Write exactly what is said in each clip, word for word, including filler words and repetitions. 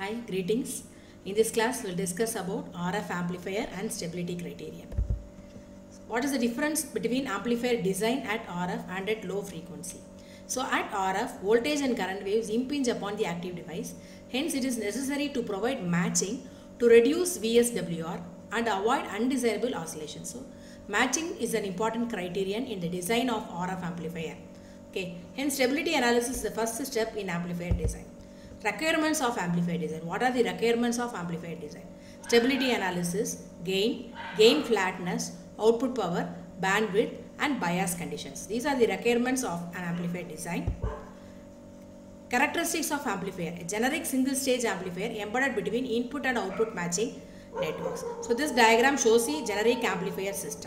Hi, greetings. In this class, we'll discuss about R F amplifier and stability criterion. What is the difference between amplifier design at R F and at low frequency? So at R F, voltage and current waves impinge upon the active device. Hence, it is necessary to provide matching to reduce V S W R and avoid undesirable oscillations. So, matching is an important criterion in the design of R F amplifier. Okay. Hence, stability analysis is the first step in amplifier design. Requirements of amplifier design. What are the requirements of amplifier design? Stability analysis, gain, gain flatness, output power, bandwidth and bias conditions. These are the requirements of an amplifier design. Characteristics of amplifier. A generic single stage amplifier embedded between input and output matching networks. So this diagram shows the generic amplifier system.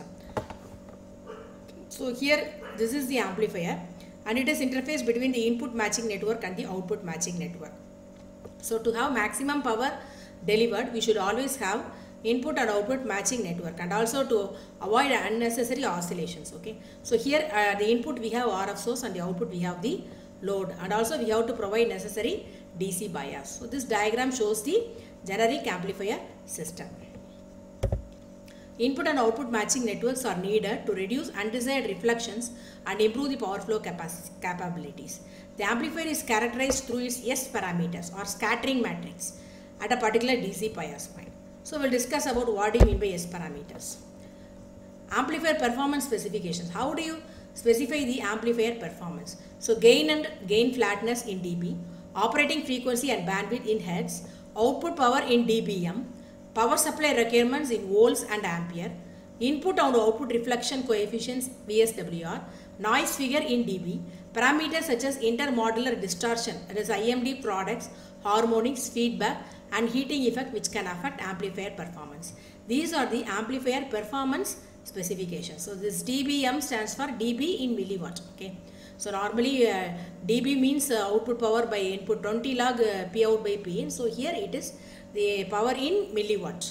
So here this is the amplifier and it is interface between the input matching network and the output matching network. So to have maximum power delivered, we should always have input and output matching network, and also to avoid unnecessary oscillations. Okay. So here uh, the input we have R F source and the output we have the load, and also we have to provide necessary D C bias. So this diagram shows the generic amplifier system. Input and output matching networks are needed to reduce undesired reflections and improve the power flow capabilities. The amplifier is characterized through its S parameters or scattering matrix at a particular D C bias point. So we'll discuss about what do you mean by S parameters. Amplifier performance specifications. How do you specify the amplifier performance? So gain and gain flatness in dB, operating frequency and bandwidth in hertz, output power in dBm, power supply requirements in volts and ampere, input and output reflection coefficients V S W R, noise figure in dB, parameters such as intermodular distortion, that is I M D products, harmonics, feedback and heating effect which can affect amplifier performance. These are the amplifier performance specifications. So this dBm stands for dB in milliwatt. Okay. So normally uh, dB means uh, output power by input, twenty log uh, P out by P in. So here it is the power in milliwatt.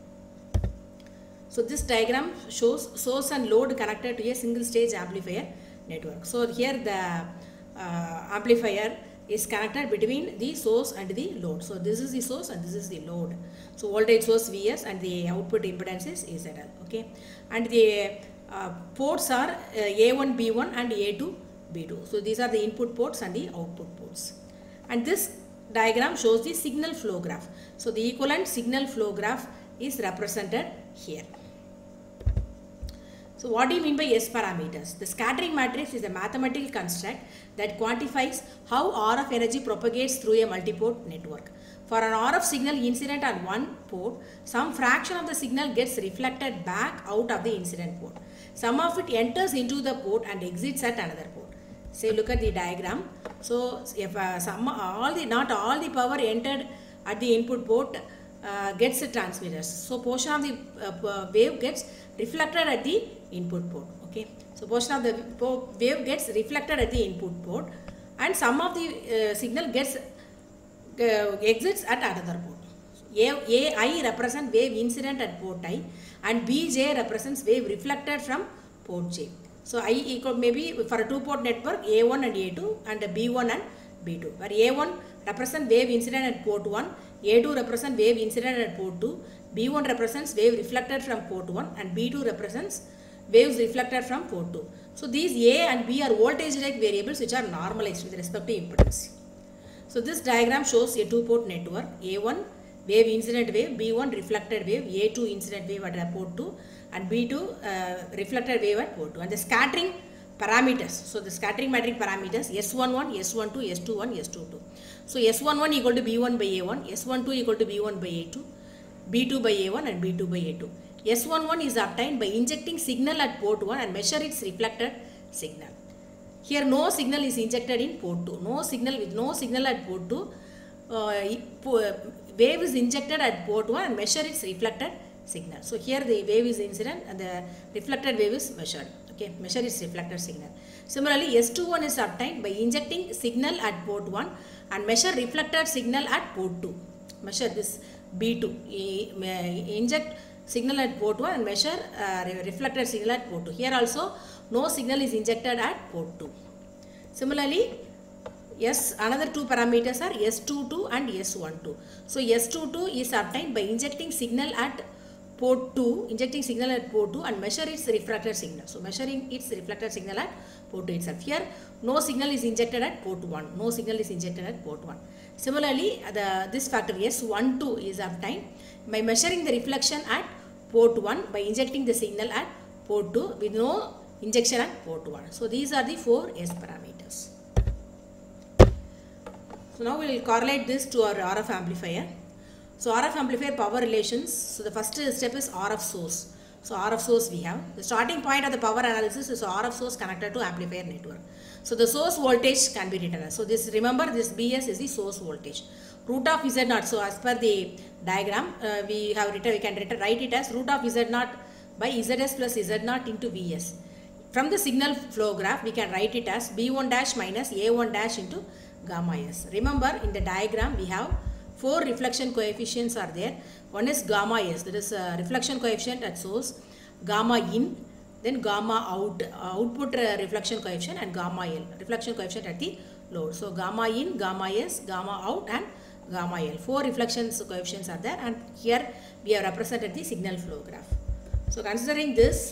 So this diagram shows source and load connected to a single stage amplifier network. So here the uh, amplifier is connected between the source and the load. So this is the source and this is the load. So voltage source V S and the output impedance is Z L. Okay, and the uh, ports are uh, A one B one and A two B two. So these are the input ports and the output ports. And this diagram shows the signal flow graph. So the equivalent signal flow graph is represented here. So what do you mean by S parameters? The scattering matrix is a mathematical construct that quantifies how R F energy propagates through a multiport network. For an R F signal incident on one port, some fraction of the signal gets reflected back out of the incident port. Some of it enters into the port and exits at another port. Say look at the diagram. So if uh, some all the not all the power entered at the input port uh, gets transmitted. So portion of the uh, wave gets reflected at the input port. Okay. So portion of the wave gets reflected at the input port, and some of the uh, signal gets uh, exits at another port. A, A I represents wave incident at port I, and B J represents wave reflected from port J. So I equal maybe for a two port network A one and A two and B one and B two, where A one represents wave incident at port one, A two represents wave incident at port two, B one represents wave reflected from port one, and B two represents waves reflected from port two. So these A and B are voltage like variables which are normalized with respect to impedance. So this diagram shows a two port network. A one wave incident wave, B one reflected wave, A two incident wave at port two and B two uh, reflected wave at port two. And the scattering parameters. So the scattering matrix parameters S one one, S one two, S two one, S two two. So S one one equal to B one by A one, S one two equal to B one by A two, B two by A one and B two by A two. S one one is obtained by injecting signal at port one and measure its reflected signal. Here no signal is injected in port two. No signal with no signal at port two. Uh, wave is injected at port one and measure its reflected signal. So here the wave is incident and the reflected wave is measured. Okay, measure its reflected signal. Similarly, S two one is obtained by injecting signal at port one and measure reflected signal at port two. Measure this B two. Inject signal at port one and measure uh, reflected signal at port two. Here also no signal is injected at port two. Similarly, S, another two parameters are S twenty-two and S twelve. So S twenty-two is obtained by injecting signal at port two, injecting signal at port two and measure its refracted signal. So measuring its reflected signal at port two itself. Here no signal is injected at port one. No signal is injected at port one. Similarly, the this factor S twelve is obtained by measuring the reflection at port one by injecting the signal at port two with no injection at port one. So these are the four S parameters. So now we will correlate this to our R F amplifier. So R F amplifier power relations. So the first step is R F source. So R F source we have. The starting point of the power analysis is R F source connected to amplifier network. So the source voltage can be written as. So this, remember, this B S is the source voltage. Root of Z naught. So as per the diagram, uh, we have written, we can written, write it as root of Z naught by Z S plus Z naught into V S. From the signal flow graph, we can write it as B one dash minus A one dash into gamma S. Remember, in the diagram we have four reflection coefficients are there. One is gamma S, that is a reflection coefficient at source, gamma in, then gamma out, uh, output uh, reflection coefficient, and gamma L, reflection coefficient at the load. So gamma in, gamma S, gamma out, and gamma L. Four reflections coefficients are there, and here we have represented the signal flow graph. So considering this,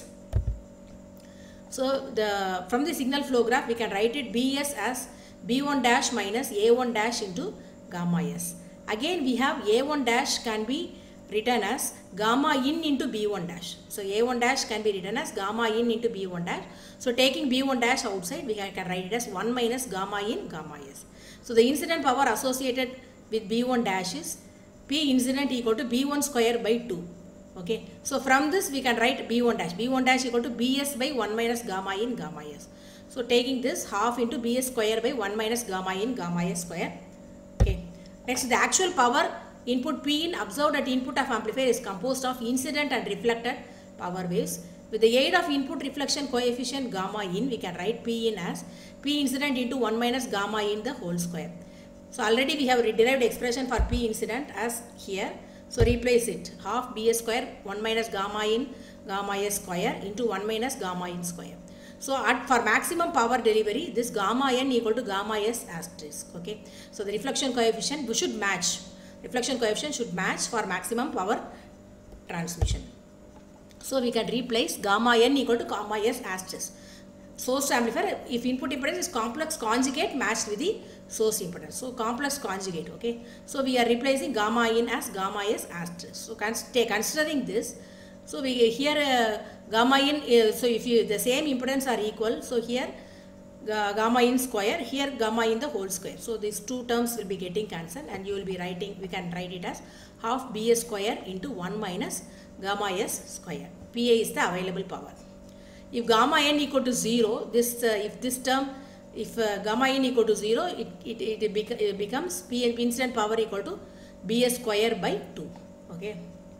so the from the signal flow graph we can write it B S as B one dash minus A one dash into gamma S. Again we have A one dash can be written as gamma in into B one dash. So A one dash can be written as gamma in into B one dash. So taking B one dash outside, we can write it as one minus gamma in gamma S. So the incident power associated with B one dash is P incident equal to B one square by two. Okay. So from this we can write B one dash. B one dash equal to B S by one minus gamma in gamma S. So taking this half into B S square by one minus gamma in gamma S square. Okay. Next, the actual power input P in observed at input of amplifier is composed of incident and reflected power waves. With the aid of input reflection coefficient gamma in, we can write P in as P incident into one minus gamma in the whole square. So already we have derived expression for P incident as here. So replace it, half B S square one minus gamma in gamma S square into one minus gamma in square. So at for maximum power delivery, this gamma n equal to gamma S asterisk. Okay. So the reflection coefficient we should match. Reflection coefficient should match for maximum power transmission. So we can replace gamma n equal to gamma S asterisk. Source amplifier, if input impedance is complex conjugate matched with the source impedance. So complex conjugate. Okay. So we are replacing gamma in as gamma S asterisk. So considering this, so we here uh, gamma in, uh, so if you the same impedance are equal, so here uh, gamma in square, here gamma in the whole square. So these two terms will be getting cancelled, and you will be writing, we can write it as half B S square into one minus gamma S square. P A is the available power. If gamma n equal to zero, this uh, if this term, if uh, gamma n equal to zero, it, it, it, bec it becomes P incident power equal to B S square by two. Okay.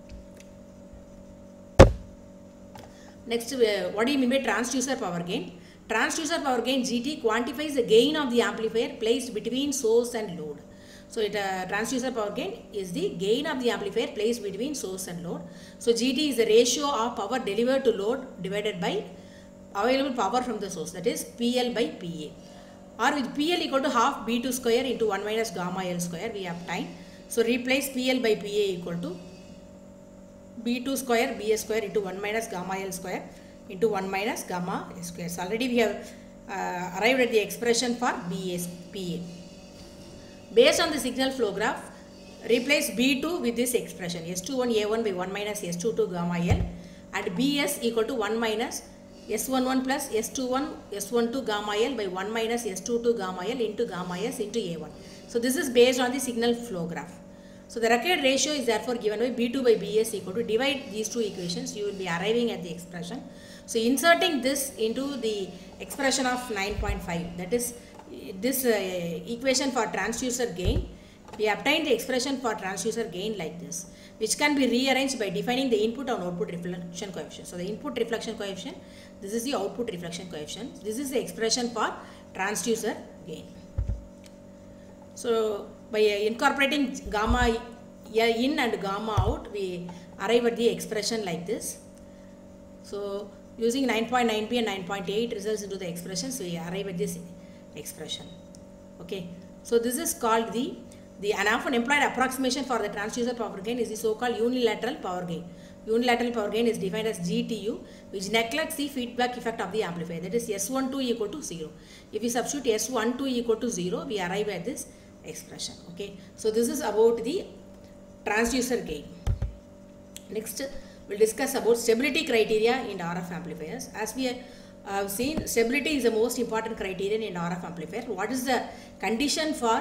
Next, uh, what do you mean by transducer power gain? Transducer power gain G T quantifies the gain of the amplifier placed between source and load. So it uh, transducer power gain is the gain of the amplifier placed between source and load. So G T is the ratio of power delivered to load divided by available power from the source, that is P L by P A. Or with P L equal to half B two square into one minus gamma L square, we obtain. So replace P L by P A equal to B two square B A square into one minus gamma L square into one minus gamma S square. So already we have uh, arrived at the expression for B A, P A. Based on the signal flow graph, replace B two with this expression S twenty-one A one by one minus S twenty-two gamma L, and B S equal to one minus S eleven plus S twenty-one S twelve gamma L by one minus S twenty-two gamma L into gamma S into A one. So this is based on the signal flow graph. So the required ratio is therefore given by B two by B S equal to, divide these two equations, you will be arriving at the expression. So inserting this into the expression of nine point five, that is this uh, equation for transducer gain, we obtain the expression for transducer gain like this, which can be rearranged by defining the input and output reflection coefficient. So the input reflection coefficient, this is the output reflection coefficient, this is the expression for transducer gain. So by incorporating gamma in and gamma out, we arrive at the expression like this. So using nine point nine B and nine point eight results into the expressions, we arrive at this expression. Okay, so this is called the the an often employed approximation for the transducer power gain is the so-called unilateral power gain. Unilateral power gain is defined as G T U, which neglects the feedback effect of the amplifier, that is S twelve equal to zero. If we substitute S twelve equal to zero, we arrive at this expression. Okay, so this is about the transducer gain. Next, we'll discuss about stability criteria in R F amplifiers. As we have seen, stability is the most important criterion in R F amplifier. What is the condition for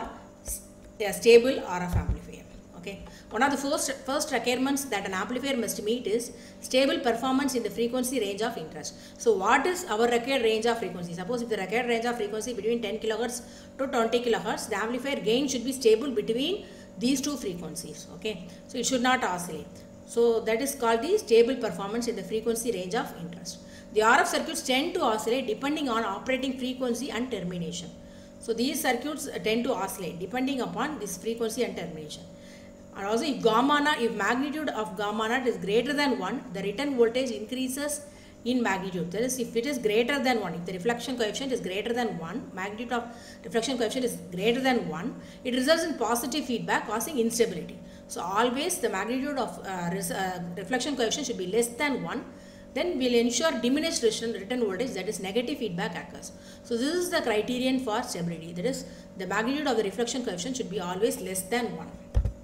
a stable R F amplifier? Okay, one of the first first requirements that an amplifier must meet is stable performance in the frequency range of interest. So what is our required range of frequency? Suppose if the required range of frequency between ten kilohertz to twenty kilohertz, the amplifier gain should be stable between these two frequencies. Okay, so it should not oscillate. So that is called the stable performance in the frequency range of interest. The R F circuits tend to oscillate depending on operating frequency and termination. So these circuits tend to oscillate depending upon this frequency and termination. And also if gamma naught, if magnitude of gamma naught is greater than one, the return voltage increases in magnitude. That is, if it is greater than one, if the reflection coefficient is greater than one, magnitude of reflection coefficient is greater than one, it results in positive feedback causing instability. So always the magnitude of uh, res uh, reflection coefficient should be less than one. Then we will ensure diminished return voltage, that is negative feedback occurs. So this is the criterion for stability, that is the magnitude of the reflection coefficient should be always less than one.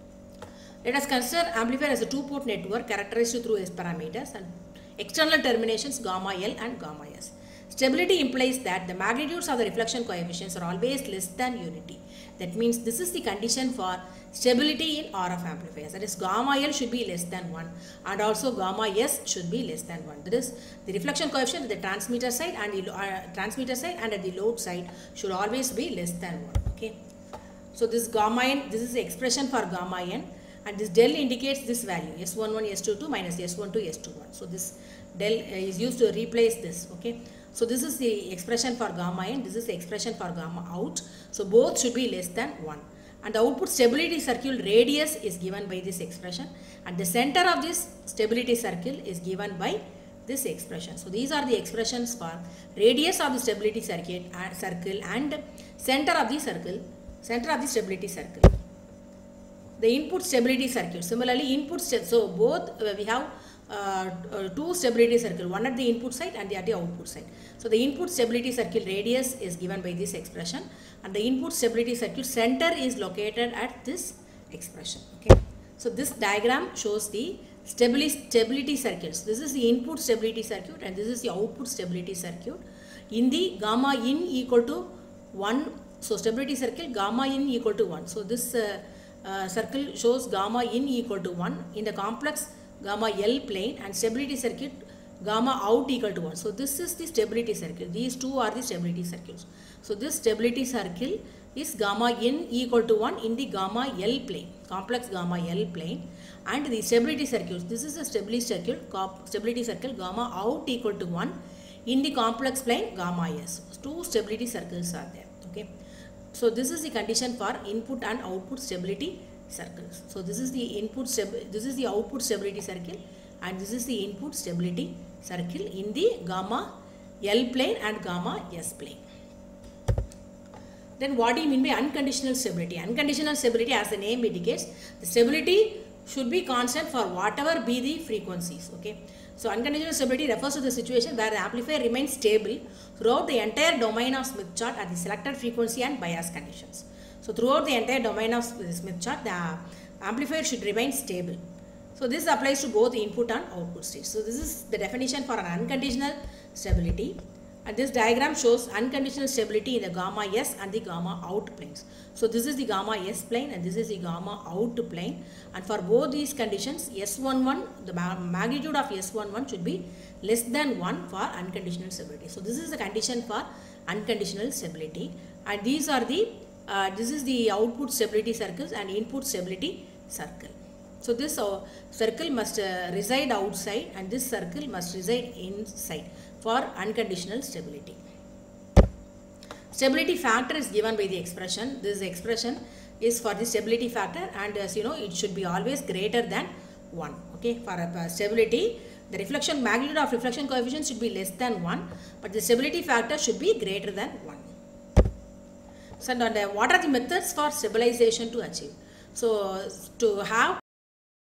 Let us consider amplifier as a two-port network characterized through S parameters and external terminations gamma L and gamma S. Stability implies that the magnitudes of the reflection coefficients are always less than unity. That means this is the condition for stability in R F amplifiers. That is, gamma L should be less than one and also gamma S should be less than one. That is, the reflection coefficient at the transmitter side and the uh, transmitter side and at the load side should always be less than one. Okay. So this gamma N, this is the expression for gamma N, and this del indicates this value S eleven, S twenty-two minus S twelve, S twenty-one. So this del is used to replace this. Okay. So this is the expression for gamma in, this is the expression for gamma out. So both should be less than one. And the output stability circle radius is given by this expression, and the center of this stability circle is given by this expression. So these are the expressions for radius of the stability circuit and circle and center of the circle, center of the stability circle. The input stability circuit. Similarly, input so both uh, we have uh, uh, two stability circle, one at the input side and the at the output side. So the input stability circle radius is given by this expression, and the input stability circuit center is located at this expression. Okay. So this diagram shows the stability stability circuits. This is the input stability circuit and this is the output stability circuit. In the gamma in equal to one, so stability circle gamma in equal to one. So this uh, Uh, circle shows gamma in equal to one in the complex gamma L plane, and stability circuit gamma out equal to one. So this is the stability circle. These two are the stability circles. So this stability circle is gamma in equal to one in the gamma L plane, complex gamma L plane, and the stability circuits. This is the stability circle, stability circle gamma out equal to one in the complex plane gamma S. Two stability circles are there. Okay. So this is the condition for input and output stability circles. So this is the input, this is the output stability circle, and this is the input stability circle in the gamma L plane and gamma S plane. Then what do you mean by unconditional stability? Unconditional stability, as the name indicates, the stability should be constant for whatever be the frequencies. Okay. So unconditional stability refers to the situation where the amplifier remains stable throughout the entire domain of Smith chart at the selected frequency and bias conditions. So throughout the entire domain of the Smith chart, the amplifier should remain stable. So this applies to both the input and output stage. So this is the definition for an unconditional stability. And this diagram shows unconditional stability in the gamma S and the gamma out planes. So this is the gamma S plane and this is the gamma out plane. And for both these conditions, S eleven, the magnitude of S eleven should be less than one for unconditional stability. So this is the condition for unconditional stability. And these are the, uh, this is the output stability circles and input stability circle. So this uh, circle must uh, reside outside and this circle must reside inside for unconditional stability. Stability factor is given by the expression. This expression is for the stability factor, and as you know, it should be always greater than one. Okay, for uh, stability, the reflection magnitude of reflection coefficient should be less than one, but the stability factor should be greater than one. So, and what are the methods for stabilization to achieve? So, to have